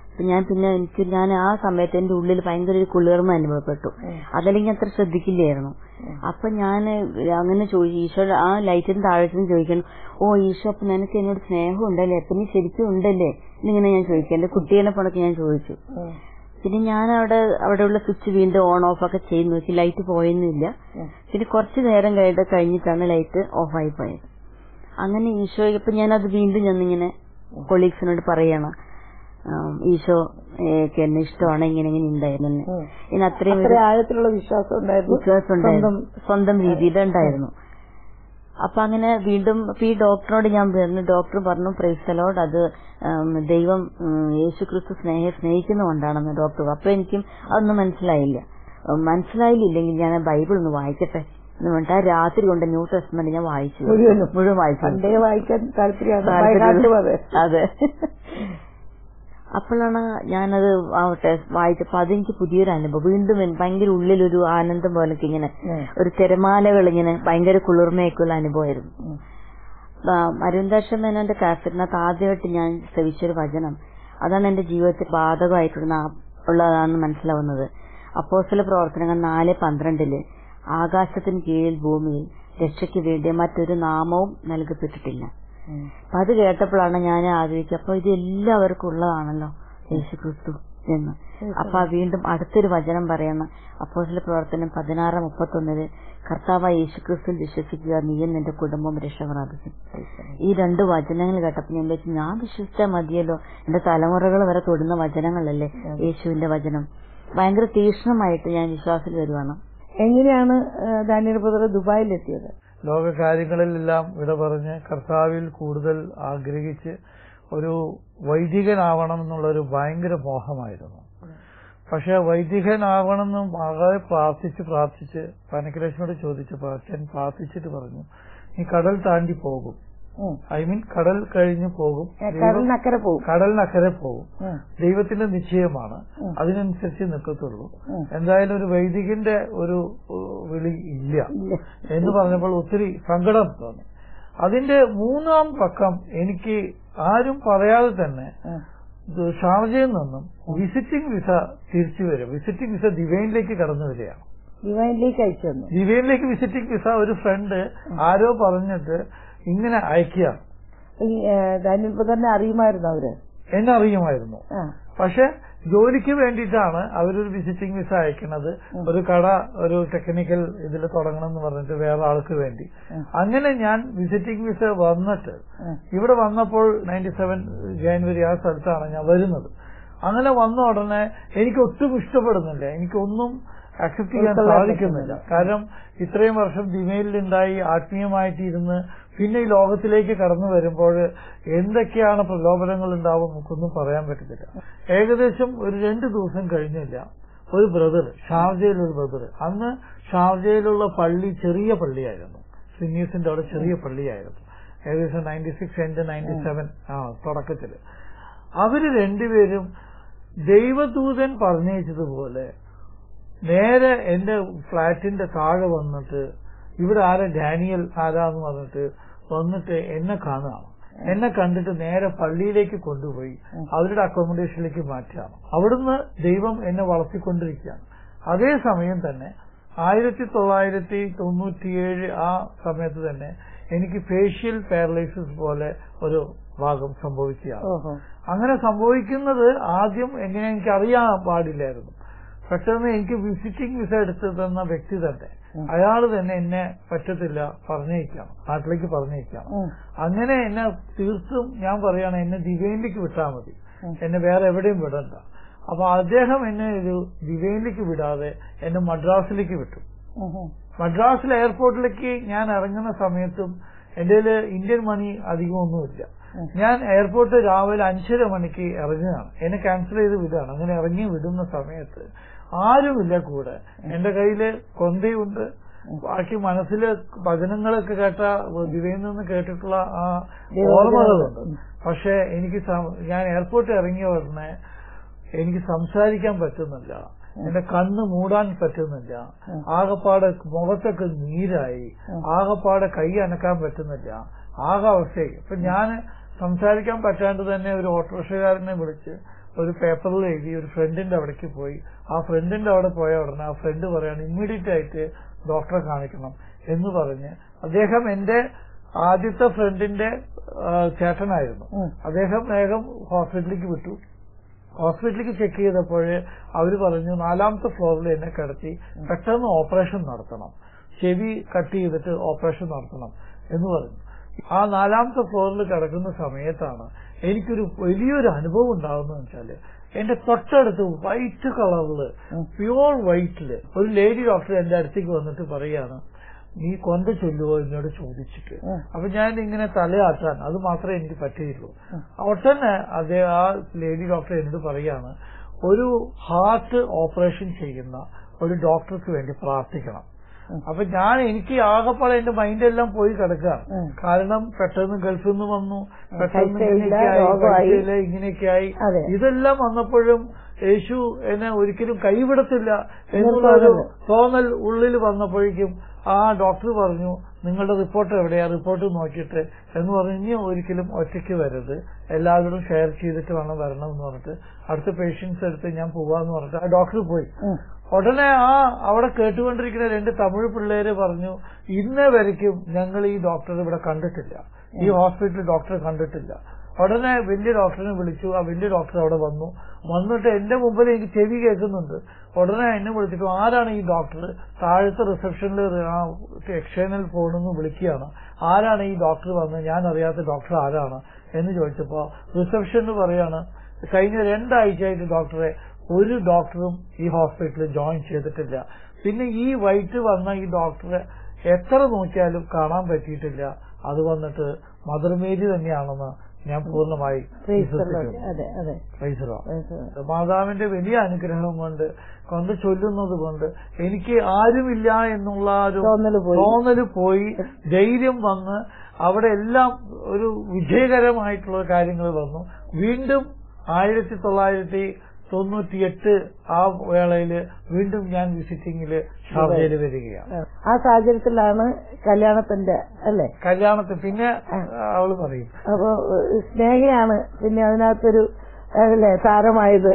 Speaker 6: ഞാൻ ആ സമയത്ത് എന്റെ ഉള്ളിൽ ഭയങ്കര ഒരു കുളിർമ അനുഭവപ്പെട്ടു. അതല്ലെങ്കിൽ അത്ര ശ്രദ്ധിക്കില്ലായിരുന്നു. അപ്പൊ ഞാൻ അങ്ങനെ ചോദിച്ചു, ഈശോ ആ ലൈറ്റിന് താഴത്തുനിന്ന് ചോദിക്കണം, ഓ ഈശോ അപ്പൊ നിനക്ക് എന്നോട് സ്നേഹം ഉണ്ടല്ലേ, അപ്പൊ നീ ശരിക്കും ഉണ്ടല്ലേ എന്നിങ്ങനെ ഞാൻ ചോദിക്കാം. എന്റെ കുട്ടിയെ പോണൊക്കെ ഞാൻ ചോദിച്ചു. പിന്നെ ഞാൻ അവിടെയുള്ള സ്വിച്ച് വീണ്ടും ഓൺ ഓഫ് ഒക്കെ ചെയ്ത് നോക്കി, ലൈറ്റ് പോയൊന്നുമില്ല. പിന്നെ കുറച്ചു നേരം കഴിഞ്ഞിട്ടാണ് ലൈറ്റ് ഓഫായി പോയത്. അങ്ങനെ ഈശോ ഇപ്പൊ ഞാനത് വീണ്ടും ചെന്നിങ്ങനെ കൊളീഗ്സിനോട് പറയണം, ഈശോ എന്നെ ഇഷ്ടമാണ്, ഇങ്ങനെ ഉണ്ടായിരുന്നു. ഇനി അത്രയും
Speaker 4: ആഴത്തിലുള്ള വിശ്വാസം
Speaker 6: ഉണ്ടായിരുന്നു, സ്വന്തം രീതിയിൽ ഉണ്ടായിരുന്നു. അപ്പൊ അങ്ങനെ വീണ്ടും ഈ ഡോക്ടറിനോട് ഞാൻ പറഞ്ഞു, ഡോക്ടർ പറഞ്ഞു പ്രൈസ് ദി ലോർഡ്, അത് ദൈവം യേശുക്രിസ്തു സ്നേഹിക്കുന്നതുകൊണ്ടാണെന്ന് ഡോക്ടർ. അപ്പൊ എനിക്കും അതൊന്നും മനസ്സിലായില്ലെങ്കിൽ ഞാൻ ബൈബിൾ ഒന്ന് വായിക്കട്ടെ എന്ന് പറഞ്ഞിട്ട് ആ രാത്രി കൊണ്ട് ന്യൂ ടെസ്റ്റ്മെന്റ് ഞാൻ മുഴുവൻ വായിക്കാൻ താല്പര്യം. അതെ. അപ്പോഴാണ് ഞാനത് വായിച്ചപ്പോ അതെനിക്ക് പുതിയൊരു അനുഭവം. വീണ്ടും ഭയങ്കര ഉള്ളിലൊരു ആനന്ദം പോലൊക്കെ ഇങ്ങനെ ഒരു തിരമാലകൾ ഇങ്ങനെ ഭയങ്കര കുളിർമയൊക്കെയുള്ള അനുഭവമായിരുന്നു. അരവിന്ദാക്ഷ മേനോന്റെ കാസറ്റിനകത്ത് ആദ്യമായിട്ട് ഞാൻ ശ്രവിച്ചൊരു വചനം, അതാണ് എന്റെ ജീവിതത്തിൽ ബാധകമായിട്ടുള്ളതാണെന്ന് മനസ്സിലാവുന്നത്. അപ്പോസ്തല പ്രവർത്തനങ്ങൾ 4:12 ആകാശത്തിന് കീഴിൽ ഭൂമിയിൽ രക്ഷയ്ക്ക് വേണ്ടി മറ്റൊരു നാമവും നൽകപ്പെട്ടിട്ടില്ല. അപ്പൊ അത് കേട്ടപ്പോഴാണ് ഞാൻ ആഗ്രഹിച്ചത്, അപ്പൊ ഇത് എല്ലാവർക്കും ഉള്ളതാണല്ലോ യേശുക്രിസ്തു എന്ന്. അപ്പൊ വീണ്ടും അടുത്തൊരു വചനം പറയണം, അപ്പോസ്തല പ്രവർത്തനം 16:31 കർത്താവായ യേശുക്രിസ്തുവിൽ വിശ്വസിക്കുക, നീയും നിന്റെ കുടുംബം രക്ഷ പ്രാപിക്കും. ഈ 2 വചനങ്ങൾ കേട്ടപ്പോ ഞാൻ വെച്ച്, ഞാൻ വിശ്വസിച്ചാൽ മതിയല്ലോ, എന്റെ തലമുറകൾ വരെ തൊടുന്ന വചനങ്ങളല്ലേ യേശുവിന്റെ വചനം. ഭയങ്കര തീക്ഷ്ണമായിട്ട് ഞാൻ വിശ്വാസത്തിൽ വരുവാണ്.
Speaker 4: എങ്ങനെയാണ് ഡാനിയൽ ബ്രദർ ദുബായിലെത്തിയത്?
Speaker 5: ലോകകാര്യങ്ങളിലെല്ലാം വിട പറഞ്ഞ് കർത്താവിൽ കൂടുതൽ ആഗ്രഹിച്ച് ഒരു വൈദികനാവണം എന്നുള്ളൊരു ഭയങ്കര മോഹമായിരുന്നു. പക്ഷെ വൈദികനാവണമെന്നും ആകെ പ്രാർത്ഥിച്ച് പനക്കരേശനോട് ചോദിച്ചപ്പോൾ അച്ഛൻ പ്രാർത്ഥിച്ചിട്ട് പറഞ്ഞു, നീ കടൽ താണ്ടി പോകും, കടൽ കഴിഞ്ഞു പോകും, കടലിനക്കരെ പോകും, ദൈവത്തിന്റെ നിശ്ചയമാണ്, അതിനനുസരിച്ച് നിൽക്കത്തുള്ളൂ, എന്തായാലും ഒരു വൈദികന്റെ ഒരു വിളി ഇല്ല എന്ന് പറഞ്ഞപ്പോൾ ഒത്തിരി സങ്കടം തോന്നി. അതിന്റെ 3-ാം പക്കം എനിക്ക് ആരും പറയാതെ തന്നെ ഷാർജയിൽ നിന്നും വിസിറ്റിംഗ് വിസ തിരിച്ചു വരും. വിസിറ്റിംഗ് വിസ ദിവൈനിലേക്ക് കടന്നു വരികയാണ്. ദിവൈനിലേക്ക് വിസിറ്റിംഗ് വിസ ഒരു ഫ്രണ്ട് ആരോ പറഞ്ഞിട്ട് ഇങ്ങനെ അയക്കുക.
Speaker 4: ഡാനിയൽ ബ്രദറിനെ അറിയുമായിരുന്നു അവര്?
Speaker 5: എന്നെ അറിയുമായിരുന്നു. പക്ഷെ ജോലിക്ക് വേണ്ടിയിട്ടാണ് അവരൊരു വിസിറ്റിംഗ് വിസ അയക്കുന്നത്. ഒരു കട ഒരു ടെക്നിക്കൽ ഇതിൽ തുടങ്ങണം എന്ന് പറഞ്ഞിട്ട് വേറെ ആൾക്ക് വേണ്ടി. അങ്ങനെ ഞാൻ വിസിറ്റിംഗ് വിസ വന്നിട്ട് ഇവിടെ വന്നപ്പോൾ 97 ജനുവരി ആ സ്ഥലത്താണ് ഞാൻ വരുന്നത്. അങ്ങനെ വന്ന ഉടനെ എനിക്ക് ഒട്ടും ഇഷ്ടപ്പെടുന്നില്ല, എനിക്കൊന്നും അക്സെപ്റ്റ് ചെയ്യാൻ സാധിക്കുന്നില്ല. കാരണം ഇത്രയും വർഷം ദിമയിലുണ്ടായി ആത്മീയമായിട്ടിരുന്ന് പിന്നെ ഈ ലോകത്തിലേക്ക് കടന്നു വരുമ്പോൾ എന്തൊക്കെയാണ് പ്രലോഭനങ്ങൾ ഉണ്ടാവും നമുക്കൊന്നും പറയാൻ പറ്റത്തില്ല. ഏകദേശം ഒരു 2 ദിവസം കഴിഞ്ഞില്ല, ഒരു ബ്രദർ, ഷാർജയിലൊരു ബ്രദർ, അന്ന് ഷാർജയിലുള്ള പള്ളി ചെറിയ പള്ളിയായിരുന്നു, സുന്നീസിന്റെ അവിടെ ചെറിയ പള്ളിയായിരുന്നു, ഏകദേശം 96 end 97 തുടക്കത്തില്. അവര് രണ്ടുപേരും ദൈവദൂതൻ പറഞ്ഞതുപോലെ നേരെ എന്റെ ഫ്ളാറ്റിന്റെ താഴെ വന്നിട്ട് ഇവിടെ ഡാനിയൽ ആരാന്ന് പറഞ്ഞിട്ട് വന്നിട്ട് എന്നെ കാണുകയാണ്. എന്നെ കണ്ടിട്ട് നേരെ പള്ളിയിലേക്ക് കൊണ്ടുപോയി അവരുടെ അക്കോമഡേഷനിലേക്ക് മാറ്റുകയാണ്. അവിടുന്ന് ദൈവം എന്നെ വളർത്തിക്കൊണ്ടിരിക്കുകയാണ്. അതേസമയം തന്നെ 1997 ആ സമയത്ത് തന്നെ എനിക്ക് ഫേഷ്യൽ പാരലൈസിസ് പോലെ ഒരു ഭാഗം സംഭവിക്കുകയാണ്. അങ്ങനെ സംഭവിക്കുന്നത് ആദ്യം എങ്ങനെ എനിക്ക് അറിയാൻ പാടില്ലായിരുന്നു. പെട്ടെന്ന് എനിക്ക് വിസിറ്റിംഗ് വിസ എടുത്ത് തന്ന വ്യക്തി തന്നെ അയാൾ തന്നെ എന്നെ പറ്റത്തില്ല, പറഞ്ഞേക്കാം, നാട്ടിലേക്ക് പറഞ്ഞേക്കാം. അങ്ങനെ എന്നെ തീർത്തും ഞാൻ പറയാണ് എന്നെ ദിവൈനിലേക്ക് വിട്ടാൽ മതി, എന്നെ വേറെ എവിടെയും വിടണ്ട. അപ്പൊ അദ്ദേഹം എന്നെ ഒരു ദിവൈനിലേക്ക് വിടാതെ എന്നെ മദ്രാസിലേക്ക് വിട്ടു. മദ്രാസിൽ എയർപോർട്ടിലേക്ക് ഞാൻ ഇറങ്ങുന്ന സമയത്തും എന്റെ ഇന്ത്യൻ മണി അധികമൊന്നുമില്ല. ഞാൻ എയർപോർട്ട് രാവിലെ 5:30 മണിക്ക് ഇറങ്ങുകയാണ്, എന്നെ ക്യാൻസൽ ചെയ്ത് വിടുകയാണ്. അങ്ങനെ ഇറങ്ങി വിടുന്ന സമയത്ത് ആരുമില്ല കൂടെ. എന്റെ കയ്യില് കൊന്തയുണ്ട്, ബാക്കി മനസ്സില് ഭജനങ്ങളൊക്കെ കേട്ട ദിവയിൽ നിന്ന് കേട്ടിട്ടുള്ള ആ ഓർമ്മകളുണ്ട്. പക്ഷെ എനിക്ക് ഞാൻ എയർപോർട്ടിൽ ഇറങ്ങിയ ഉടനെ എനിക്ക് സംസാരിക്കാൻ പറ്റുന്നില്ല, എന്റെ കണ്ണ് മൂടാൻ പറ്റുന്നില്ല, ആകപ്പാടെ മുഖത്തൊക്കെ നീരായി, ആകപ്പാടെ കൈ അനക്കാൻ പറ്റുന്നില്ല, ആകെ അവസ്ഥയായി. അപ്പൊ ഞാൻ സംസാരിക്കാൻ പറ്റാണ്ട് തന്നെ ഒരു ഓട്ടോറിക്ഷക്കാരനെ വിളിച്ച് ഒരു പേപ്പറിൽ എഴുതി ഒരു ഫ്രണ്ടിന്റെ അവിടേക്ക് പോയി. ആ ഫ്രണ്ടിന്റെ അവിടെ പോയ ഉടനെ ആ ഫ്രണ്ട് പറയാണ് ഇമ്മീഡിയറ്റ് ആയിട്ട് ഡോക്ടറെ കാണിക്കണം എന്ന് പറഞ്ഞ്, അദ്ദേഹം എന്റെ ആദ്യത്തെ ഫ്രണ്ടിന്റെ ചേട്ടനായിരുന്നു. അദ്ദേഹം വേഗം ഹോസ്പിറ്റലിലേക്ക് വിട്ടു. ഹോസ്പിറ്റലിലേക്ക് ചെക്ക് ചെയ്തപ്പോൾ അവര് പറഞ്ഞു 4ാമത്തെ ഫ്ലോറിൽ എന്നെ കിടത്തി പെട്ടെന്ന് ഓപ്പറേഷൻ നടത്തണം, ചെവി കട്ട് ചെയ്തിട്ട് ഓപ്പറേഷൻ നടത്തണം എന്ന് പറഞ്ഞു. ആ 4ാമത്തെ ഫ്ലോറിൽ കിടക്കുന്ന സമയത്താണ് എനിക്കൊരു വലിയൊരു അനുഭവം ഉണ്ടാകുന്നത് വെച്ചാല് എന്റെ തൊട്ടടുത്ത് വൈറ്റ് കളറില് പ്യൂർ വൈറ്റില് ഒരു ലേഡി ഡോക്ടർ എന്റെ അടുത്തേക്ക് വന്നിട്ട് പറയാണ് നീ കൊന്ത ചൊല്ലുവോ എന്നോട് ചോദിച്ചിട്ട്. അപ്പൊ ഞാൻ ഇങ്ങനെ തലയാട്ടാൻ അത് മാത്രമേ എനിക്ക് പറ്റിയുള്ളൂ. ഒട്ടനെ ആ ലേഡി ഡോക്ടർ എന്നോട് പറയാണ് ഒരു ഹാർട്ട് ഓപ്പറേഷൻ ചെയ്യുന്ന ഒരു ഡോക്ടർക്ക് വേണ്ടി പ്രാർത്ഥിക്കണം. അപ്പൊ എനിക്ക് ആകെപ്പാടെ എന്റെ മൈൻഡെല്ലാം പോയി കിടക്കുക. കാരണം പെട്ടെന്ന് ഗൾഫിൽ നിന്ന് വന്നു, പെട്ടെന്ന് ഇങ്ങനെയൊക്കെയായി. ഇതെല്ലാം വന്നപ്പോഴും യേശു എന്നെ ഒരിക്കലും കൈവിടത്തില്ല എന്നുള്ളൊരു തോന്നൽ ഉള്ളിൽ വന്നപ്പോഴേക്കും ആ ഡോക്ടർ പറഞ്ഞു നിങ്ങളുടെ റിപ്പോർട്ട് എവിടെയാ, റിപ്പോർട്ട് നോക്കിയിട്ട് എന്ന് പറഞ്ഞു ഇനി ഒരിക്കലും ഒറ്റയ്ക്ക് വരരുത്, എല്ലാവരോടും ഷെയർ ചെയ്തിട്ട് വേണം വരണം എന്ന് പറഞ്ഞിട്ട് അടുത്ത പേഷ്യൻസ് എടുത്ത് ഞാൻ പോവാന്ന് പറഞ്ഞിട്ട് ആ ഡോക്ടർ പോയി. ഉടനെ അവിടെ കേട്ടുകൊണ്ടിരിക്കുന്ന 2 തമിഴ് പിള്ളേര് പറഞ്ഞു ഇന്നേ വരയ്ക്കും ഞങ്ങൾ ഈ ഡോക്ടറെ ഇവിടെ കണ്ടിട്ടില്ല, ഈ ഹോസ്പിറ്റലിൽ ഡോക്ടറെ കണ്ടിട്ടില്ല. ഉടനെ വലിയ ഡോക്ടറിനെ വിളിച്ചു. ആ വലിയ ഡോക്ടർ അവിടെ വന്നിട്ട് എന്റെ മുമ്പിൽ എനിക്ക് ചെവി കേൾക്കുന്നുണ്ട്. ഉടനെ എന്നെ വിളിച്ചിട്ട് ആരാണ് ഈ ഡോക്ടർ, താഴത്തെ റിസപ്ഷനിൽ എക്സ്റ്റേണൽ ഫോണിൽ വിളിക്കുകയാണ്, ആരാണ് ഈ ഡോക്ടർ വന്നത്, ഞാൻ അറിയാത്ത ഡോക്ടർ ആരാണ് എന്ന് ചോദിച്ചപ്പോ റിസപ്ഷനിൽ പറയാണ് കഴിഞ്ഞ 2 ആഴ്ചയായിട്ട് ഡോക്ടറെ ഒരു ഡോക്ടറും ഈ ഹോസ്പിറ്റലിൽ ജോയിൻ ചെയ്തിട്ടില്ല. പിന്നെ ഈ വൈറ്റ് വന്ന ഈ ഡോക്ടറെ എത്ര നോക്കിയാലും കാണാൻ പറ്റിയിട്ടില്ല. അത് വന്നിട്ട് മദർ മേരി തന്നെയാണെന്ന് ഞാൻ പൂർണ്ണമായി മാതാവിന്റെ വലിയ അനുഗ്രഹം കൊണ്ട് കൊണ്ട് ചൊല്ലുന്നത് കൊണ്ട് എനിക്ക് ആരുമില്ല എന്നുള്ള ഒരു തോന്നല് പോയി, ധൈര്യം വന്ന് അവിടെ എല്ലാം ഒരു വിജയകരമായിട്ടുള്ള കാര്യങ്ങൾ വന്നു. വീണ്ടും 1998 ആ വേളയില് വീണ്ടും ഞാൻ വിസിറ്റിംഗില് ഷാർജയില് വരികയാണ്.
Speaker 4: ആ സാഹചര്യത്തിലാണ് കല്യാണത്തിന്റെ അല്ലേ
Speaker 5: കല്യാണത്തിന് പിന്നെ അവള് പറയും
Speaker 4: അപ്പൊ സ്നേഹയാണ് പിന്നെ അതിനകത്തൊരു അല്ലേ താരമായത്.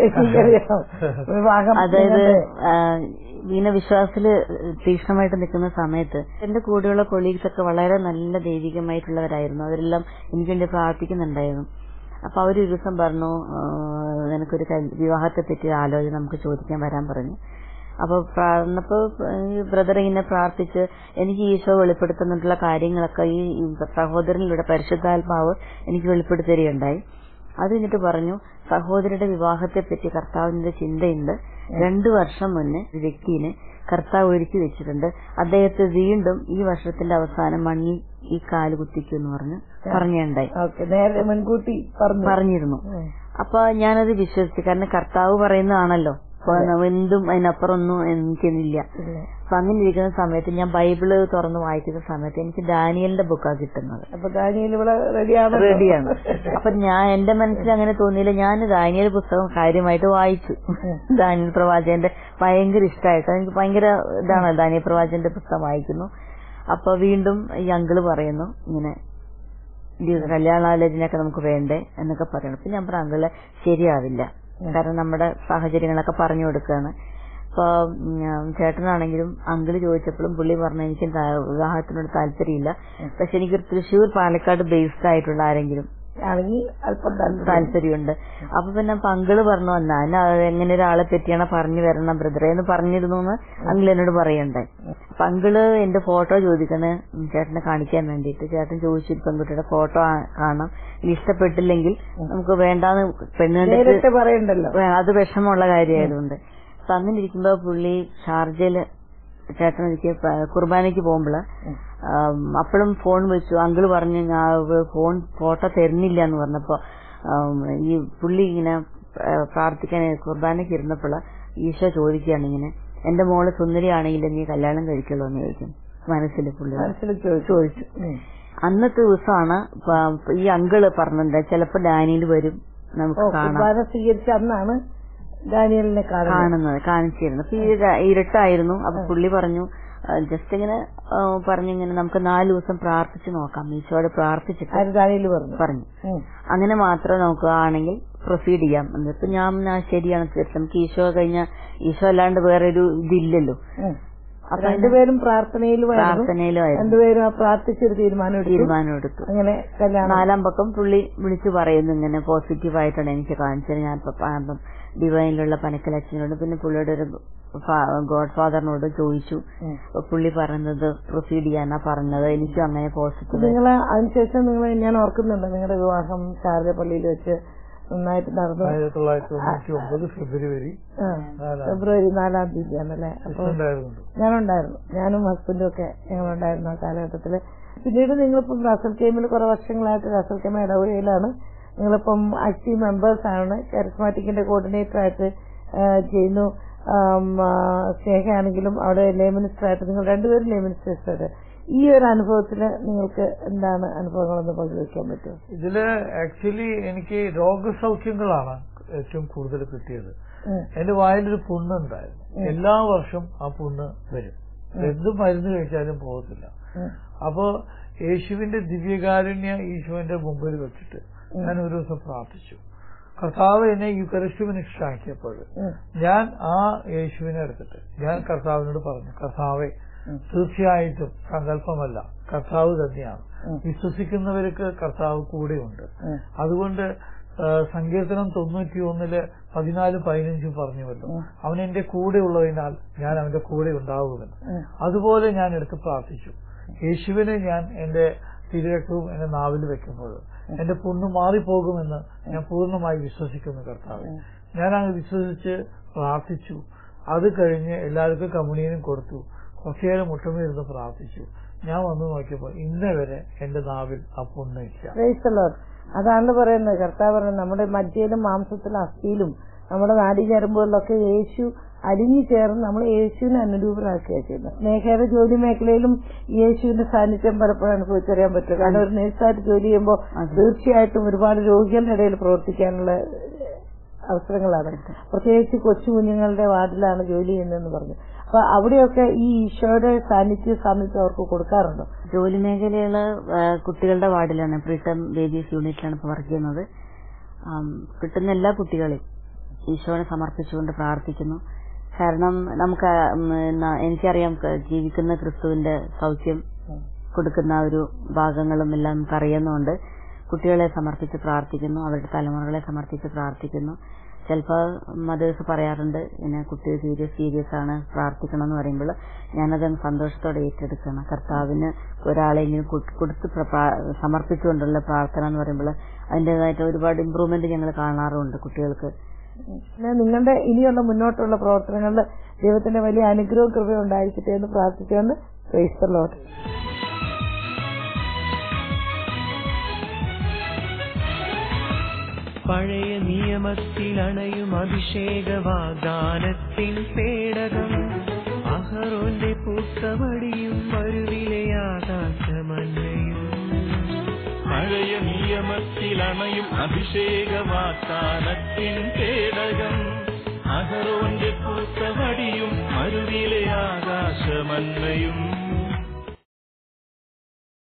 Speaker 6: അതായത് ഇങ്ങനെ വിശ്വാസത്തില് തീക്ഷ്ണമായിട്ട് നിൽക്കുന്ന സമയത്ത് എന്റെ കൂടെയുള്ള കൊളീഗ്സ് ഒക്കെ വളരെ നല്ല ദൈവികമായിട്ടുള്ളവരായിരുന്നു. അവരെല്ലാം എനിക്ക് വേണ്ടി പ്രാർത്ഥിക്കുന്നുണ്ടായിരുന്നു. അപ്പൊ അവരൊരു ദിവസം പറഞ്ഞു നിനക്കൊരു വിവാഹത്തെ പറ്റി ആലോചന നമുക്ക് ചോദിക്കാൻ വരാൻ പറഞ്ഞു. അപ്പൊ ബ്രദർ ഇങ്ങനെ പ്രാർത്ഥിച്ച് എനിക്ക് ഈശോ വെളിപ്പെടുത്തുന്നിട്ടുള്ള കാര്യങ്ങളൊക്കെ ഈ സഹോദരനിലൂടെ പരിശുദ്ധാത്മാവ് എനിക്ക് വെളിപ്പെടുത്തുകയുണ്ടായി. അത് കഴിഞ്ഞിട്ട് പറഞ്ഞു സഹോദരിയുടെ വിവാഹത്തെ പറ്റി കർത്താവിന്റെ ചിന്തയുണ്ട്. 2 വർഷം മുന്നേ ഒരു വ്യക്തിനെ കർത്താവ് ഒരുക്കി വെച്ചിട്ടുണ്ട്, അദ്ദേഹത്തെ വീണ്ടും ഈ വർഷത്തിന്റെ അവസാനം മണ്ണിൽ ഈ കാല് കുത്തിക്കുമെന്ന് പറഞ്ഞുണ്ടായി
Speaker 4: മുൻകൂട്ടി
Speaker 6: പറഞ്ഞിരുന്നു. അപ്പൊ ഞാനത് വിശ്വസിച്ചു. കാരണം കർത്താവ് പറയുന്നതാണല്ലോ, എന്തും അതിനപ്പുറമൊന്നും എനിക്കൊന്നില്ല. അപ്പൊ അങ്ങനെ ഇരിക്കുന്ന സമയത്ത് ഞാൻ ബൈബിള് തുറന്ന് വായിക്കുന്ന സമയത്ത് എനിക്ക് ദാനിയലിന്റെ ബുക്കാണ് കിട്ടുന്നത്.
Speaker 4: അപ്പൊ ദാനിയൽ ഇവിടെ
Speaker 6: റെഡിയാണ്. അപ്പൊ എന്റെ മനസ്സിൽ അങ്ങനെ തോന്നിയില്ല. ഞാൻ ദാനിയൽ പുസ്തകം കാര്യമായിട്ട് വായിച്ചു. ദാനിയൽ പ്രവാചകന്റെ ഭയങ്കര ഇഷ്ടമായിട്ട് എനിക്ക് ഭയങ്കര ഇതാണ് ദാനിയൽ പ്രവാചകന്റെ പുസ്തകം വായിക്കുന്നു. അപ്പൊ വീണ്ടും ഈ അങ്കിള് പറയുന്നു ഇങ്ങനെ കല്യാണാലോചനയൊക്കെ നമുക്ക് വേണ്ടേ എന്നൊക്കെ പറയണം. അപ്പൊ ഞാൻ പറഞ്ഞ അങ്കിള് ശരിയാവില്ല, കാരണം നമ്മുടെ സാഹചര്യങ്ങളൊക്കെ പറഞ്ഞു കൊടുക്കുകയാണ്. ഇപ്പൊ ചേട്ടനാണെങ്കിലും അങ്കിള് ചോദിച്ചപ്പോഴും പുള്ളി പറഞ്ഞു എനിക്ക് വിവാഹത്തിനോട് താല്പര്യമില്ല, പക്ഷെ എനിക്ക് തൃശ്ശൂർ പാലക്കാട് ബേസ്ഡ് ആയിട്ടുള്ള ആരെങ്കിലും
Speaker 4: ആണെങ്കിൽ അല്പം
Speaker 6: താല്പര്യമുണ്ട്. അപ്പൊ പിന്നെ അങ്കിള് പറഞ്ഞു വന്നാൽ എങ്ങനെ ഒരാളെ പറ്റിയാണ് പറഞ്ഞു വരണം ബ്രദറെ എന്ന് പറഞ്ഞിരുന്നു എന്ന് അങ്കിൾ എന്നോട് പറയണ്ടേ. അപ്പൊ അങ്കിള് എന്റെ ഫോട്ടോ ചോദിക്കണേ ചേട്ടനെ കാണിക്കാൻ വേണ്ടിയിട്ട്. ചേട്ടൻ ചോദിച്ചു പെൺകുട്ടിയുടെ ഫോട്ടോ കാണാം, ഇഷ്ടപ്പെട്ടില്ലെങ്കിൽ നമുക്ക് വേണ്ടാന്ന് പെണ്ണുകണ്ടിട്ട്
Speaker 4: പറയണ്ടല്ലോ,
Speaker 6: അത് വിഷമമുള്ള കാര്യമായതുകൊണ്ട്. അപ്പൊ അങ്ങനെ ഇരിക്കുമ്പോ പുള്ളി ഷാർജയില് ചേട്ടൻ എനിക്ക് കുർബാനയ്ക്ക് പോകുമ്പോള് അപ്പോഴും ഫോൺ വിളിച്ചു. അങ്കിള് പറഞ്ഞു ഫോട്ടോ തരുന്നില്ല എന്ന് പറഞ്ഞപ്പോ ഈ പുള്ളി ഇങ്ങനെ പ്രാർത്ഥിക്കാൻ കുർബാനയ്ക്ക് ഇരുന്നപ്പോൾ ഈശോ ചോദിക്കുകയാണ് ഇങ്ങനെ, എന്റെ മോള് സുന്ദരിയാണെങ്കിൽ നീ കല്യാണം കഴിക്കുള്ളൂ എന്ന് ചോദിക്കും. പുള്ളി ചോദിച്ചു. അന്നത്തെ ദിവസമാണ് ഈ അങ്കിള് പറഞ്ഞത് ചിലപ്പോ ഡാനിയിൽ വരും നമുക്ക് കാണാം
Speaker 4: സ്വീകരിച്ച അന്നാണ് ഡാനിയലിനെ
Speaker 6: കാണിച്ചിരുന്നു. അപ്പൊ ഇരുട്ടായിരുന്നു. അപ്പൊ പുള്ളി പറഞ്ഞു ജസ്റ്റ് ഇങ്ങനെ പറഞ്ഞിങ്ങനെ നമുക്ക് 4 ദിവസം പ്രാർത്ഥിച്ചു നോക്കാം, ഈശോയോട് പ്രാർത്ഥിച്ചിട്ട് പറഞ്ഞു അങ്ങനെ മാത്രം നമുക്ക് ആണെങ്കിൽ പ്രൊസീഡ് ചെയ്യാം. എന്നിട്ട് ഞാൻ ശരിയാണ്, നമുക്ക് ഈശോ കഴിഞ്ഞ ഈശോ അല്ലാണ്ട് വേറൊരു ഇതില്ലല്ലോ.
Speaker 4: അപ്പൊ രണ്ടുപേരും പ്രാർത്ഥനയിലുമായിരുന്നു. രണ്ടുപേരും പ്രാർത്ഥിച്ചൊരു തീരുമാനം എടുത്തു. അങ്ങനെ
Speaker 6: 4-ാം പക്കം പുള്ളി വിളിച്ചു പറയുന്നു ഇങ്ങനെ പോസിറ്റീവായിട്ടാണ് എനിക്ക് കാണിച്ചത്. ഞാൻ ഡിവൈനിലുള്ള പനക്കലച്ഛനോട് പിന്നെ പുള്ളിയുടെ ഒരു ഗോഡ് ഫാദറിനോട് ചോദിച്ചു. പുള്ളി പറയുന്നത് പ്രൊസീഡ് ചെയ്യാനാ പറഞ്ഞത്. എനിക്കും അങ്ങനെ പോസിറ്റീവ്.
Speaker 4: നിങ്ങള് അതിനുശേഷം ഞാൻ ഓർക്കുന്നുണ്ട് നിങ്ങളുടെ വിവാഹം ശാരദപ്പള്ളിയിൽ വെച്ച് നന്നായിട്ട് നടന്നു.
Speaker 5: 1999 ഫെബ്രുവരി
Speaker 4: 4-ാം തീയതിയാണല്ലേ. അപ്പൊ ഞാനുണ്ടായിരുന്നു, ഞാനും ഹസ്ബൻഡും ഒക്കെ ഞങ്ങളുണ്ടായിരുന്നു ആ കാലഘട്ടത്തില്. പിന്നീട് നിങ്ങളിപ്പം റസൽ കെയിമിൽ കുറെ വർഷങ്ങളായിട്ട് റസൽ കെയിം ഇടവകയിലാണ് നിങ്ങളിപ്പം ആക്റ്റീവ് മെമ്പേഴ്സ് ആണ്. കരിസ്മാറ്റിക്കിന്റെ കോർഡിനേറ്റർ ആയിട്ട് ചെയ്യുന്നു. സ്നേഹയാണെങ്കിലും അവിടെ ലേ മിനിസ്റ്റർ ആയിട്ട് നിങ്ങൾ രണ്ടുപേരും ലേ മിനിസ്റ്റേഴ്സായിട്ട്. ഈ ഒരു അനുഭവത്തില് നിങ്ങൾക്ക് എന്താണ് അനുഭവങ്ങളെന്ന് പങ്കുവയ്ക്കാൻ പറ്റുമോ?
Speaker 5: ഇതില് ആക്ച്വലി എനിക്ക് രോഗസൗഖ്യങ്ങളാണ് ഏറ്റവും കൂടുതൽ കിട്ടിയത്. എന്റെ വായിലൊരു പുണ്ണുണ്ടായിരുന്നു. എല്ലാ വർഷവും ആ പുണ്ണ് വരും, എന്ത് മരുന്ന് കഴിച്ചാലും പോകത്തില്ല. അപ്പോ യേശുവിന്റെ ദിവ്യകാരുണ്യ ഈശോന്റെ മുമ്പിൽ വെച്ചിട്ട് ഞാൻ ഒരു ദിവസം പ്രാർത്ഥിച്ചു. കർത്താവ് എന്നെ യുക്കരിസ്റ്റ് മിനിസ്റ്റർ ആക്കിയപ്പോൾ ഞാൻ ആ യേശുവിനെ എടുത്തിട്ട് ഞാൻ കർത്താവിനോട് പറഞ്ഞു, കർത്താവെ തീർച്ചയായിട്ടും സങ്കല്പമല്ല, കർത്താവ് തന്നെയാണ്. വിശ്വസിക്കുന്നവർക്ക് കർത്താവ് കൂടെയുണ്ട്. അതുകൊണ്ട് സങ്കീർത്തനം 91 14-15 പറഞ്ഞുവല്ലോ, അവൻ എന്റെ കൂടെ ഉള്ളതിനാൽ ഞാൻ അവന്റെ കൂടെ ഉണ്ടാവുമെന്ന്. അതുപോലെ ഞാൻ എടുത്ത് പ്രാർത്ഥിച്ചു. യേശുവിനെ ഞാൻ എന്റെ തിരുരക്തവും എന്റെ നാവിൽ വെക്കുമ്പോൾ എന്റെ പുണ്ണ് മാറിപ്പോകുമെന്ന് ഞാൻ പൂർണ്ണമായി വിശ്വസിക്കുന്നു കർത്താവ്. ഞാൻ അങ്ങ് വിശ്വസിച്ച് പ്രാർത്ഥിച്ചു. അത് കഴിഞ്ഞ് എല്ലാവർക്കും കമ്മ്യൂണിയനും കൊടുത്തു. കുറച്ചുനേരം മുട്ടമിരുന്ന് പ്രാർത്ഥിച്ചു. ഞാൻ വന്നു നോക്കിയപ്പോൾ ഇന്നേ വരെ എന്റെ നാവിൽ ആ പുണ്ണില്ല.
Speaker 4: അതാണ് പറയുന്നത്. കർത്താവ് പറയുന്നത് നമ്മുടെ മജ്ജയിലും മാംസത്തിലും അസ്ഥിയിലും നമ്മുടെ നാഡീഞരമ്പുകളിലൊക്കെ യേശു അലിഞ്ഞു ചേർന്ന് നമ്മൾ യേശുവിനെ അനുരൂപരാക്കുകയാണ് ചെയ്യുന്നത്. സ്നേഹയുടെ ജോലി മേഖലയിലും യേശുവിന്റെ സാന്നിധ്യം പലപ്പോഴും അനുഭവിച്ചറിയാൻ പറ്റും. കാരണം ഒരു നേഴ്സായിട്ട് ജോലി ചെയ്യുമ്പോൾ തീർച്ചയായിട്ടും ഒരുപാട് രോഗികളുടെ ഇടയിൽ പ്രവർത്തിക്കാനുള്ള അവസരങ്ങളാണ്. പ്രത്യേകിച്ച് കൊച്ചു കുഞ്ഞുങ്ങളുടെ വാർഡിലാണ് ജോലി ചെയ്യുന്നതെന്ന് പറഞ്ഞു. അപ്പൊ അവിടെയൊക്കെ ഈ ഈശോയുടെ സാന്നിധ്യം അവർക്ക് കൊടുക്കാറുണ്ടോ?
Speaker 6: ജോലി മേഖലയില് കുട്ടികളുടെ വാർഡിലാണ്, പ്രീടം ബേബീസ് യൂണിറ്റിലാണ് ഇപ്പൊ വർക്ക് ചെയ്യുന്നത്. കിട്ടുന്ന എല്ലാ കുട്ടികളെയും ഈശോനെ സമർപ്പിച്ചുകൊണ്ട് പ്രാർത്ഥിക്കുന്നു. കാരണം നമുക്ക് എനിക്കറിയാം ജീവിക്കുന്ന ക്രിസ്തുവിന്റെ സൗഖ്യം കൊടുക്കുന്ന ഒരു ഭാഗങ്ങളും എല്ലാം നമുക്കറിയുന്നതുകൊണ്ട് കുട്ടികളെ സമർപ്പിച്ച് പ്രാർത്ഥിക്കുന്നു, അവരുടെ തലമുറകളെ സമർപ്പിച്ച് പ്രാർത്ഥിക്കുന്നു. ചിലപ്പോൾ മദേഴ്സ് പറയാറുണ്ട് ഇങ്ങനെ കുട്ടി സീരിയസ് ആണ് പ്രാർത്ഥിക്കണം എന്ന് പറയുമ്പോൾ ഞാനത് സന്തോഷത്തോടെ ഏറ്റെടുക്കണം. കർത്താവിന് ഒരാളെങ്കിലും കൊടുത്ത് സമർപ്പിച്ചുകൊണ്ടുള്ള പ്രാർത്ഥന എന്ന് പറയുമ്പോൾ അതിൻ്റെതായിട്ട് ഒരുപാട് ഇമ്പ്രൂവ്മെന്റ് ഞങ്ങൾ കാണാറുണ്ട് കുട്ടികൾക്ക്.
Speaker 4: നിങ്ങളുടെ ഇനിയുള്ള മുന്നോട്ടുള്ള പ്രവർത്തനങ്ങളിൽ ദൈവത്തിന്റെ വലിയ അനുഗ്രഹവും കൃപയും ഉണ്ടായിരിക്കട്ടെ എന്ന് പ്രാർത്ഥിച്ചുകൊണ്ട് പ്രൈസ് ദി ലോർഡ്.
Speaker 2: പഴയ നിയമത്തിൽ അണയും അഭിഷേക വാഗ്ദാനത്തിൻ പേടകം, അഹറോന്റെ പൂത്തവടിയും മരുവിലെ ആകാശമന്നയും.
Speaker 1: പഴയ നിയമത്തിൽ അണയും അഭിഷേക വാഗ്ദാനത്തിൻ പേടകം, അഹറോന്റെ പൂത്തവടിയും മരുവിലെ ആകാശമന്നയും.